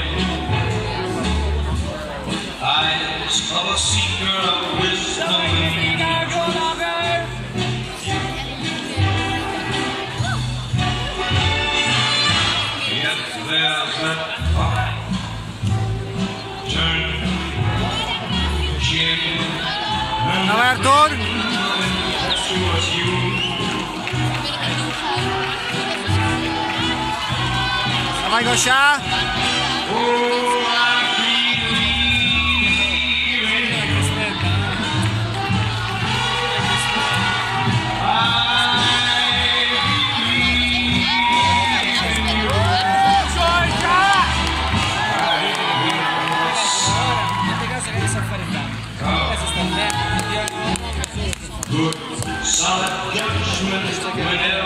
Eyes of a seeker of wisdom. Yet there's that thought. Turn chin and Arthur! towards you. Dawaj Gosia! Oh, I believe in you. Good, solid judgment whenever